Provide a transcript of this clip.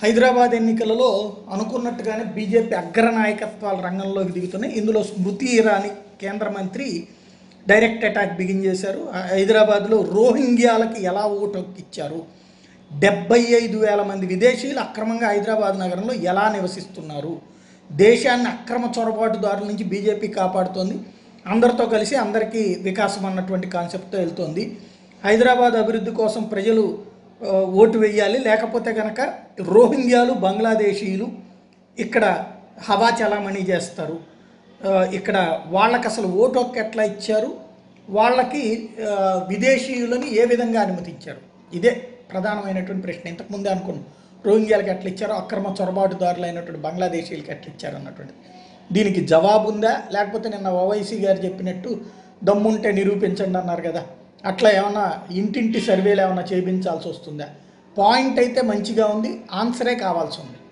హైదరాబాద్ ఎన్నికలలో అనుకున్నట్టుగానే బీజేపీ అగ్రనాయకత్వాల రంగంలోకి దిగుతున్నాయి. ఇందులో స్మృతి ఇరానీ కేంద్ర మంత్రి డైరెక్ట్ అటాక్ బిగిన్ చేశారు. హైదరాబాద్లో రోహింగ్యాలకి ఎలా ఓటు ఇచ్చారు, 75,000 మంది విదేశీయులు అక్రమంగా హైదరాబాద్ నగరంలో ఎలా నివసిస్తున్నారు, దేశాన్ని అక్రమ చొరబాటుదారుల నుంచి బీజేపీ కాపాడుతోంది, అందరితో కలిసి అందరికీ వికాసం అన్నటువంటి కాన్సెప్ట్తో వెళ్తోంది. హైదరాబాద్ అభివృద్ధి కోసం ప్రజలు ఓటు వేయాలి, లేకపోతే కనుక రోహింగ్యాలు బంగ్లాదేశీయులు ఇక్కడ హవా చలామణి చేస్తారు, ఇక్కడ వాళ్ళకి అసలు ఓటు హక్కు ఎట్లా ఇచ్చారు, వాళ్ళకి విదేశీయులని ఏ విధంగా అనుమతించారు, ఇదే ప్రధానమైనటువంటి ప్రశ్న. ఇంతకుముందే అనుకున్నాం రోహింగ్యాలకు ఎట్లా ఇచ్చారో అక్రమ చొరబాటుదారులు అయినటువంటి బంగ్లాదేశీయులకి ఎట్లా ఇచ్చారు అన్నటువంటిది. దీనికి జవాబు ఉందా, లేకపోతే నిన్న ఓవైసీ గారు చెప్పినట్టు దమ్ముంటే నిరూపించండి అన్నారు కదా, అట్లా ఏమన్నా ఇంటింటి సర్వేలు ఏమైనా చేయించాల్సి వస్తుందా? పాయింట్ అయితే మంచిగా ఉంది, ఆన్సరే కావాల్సి ఉంది.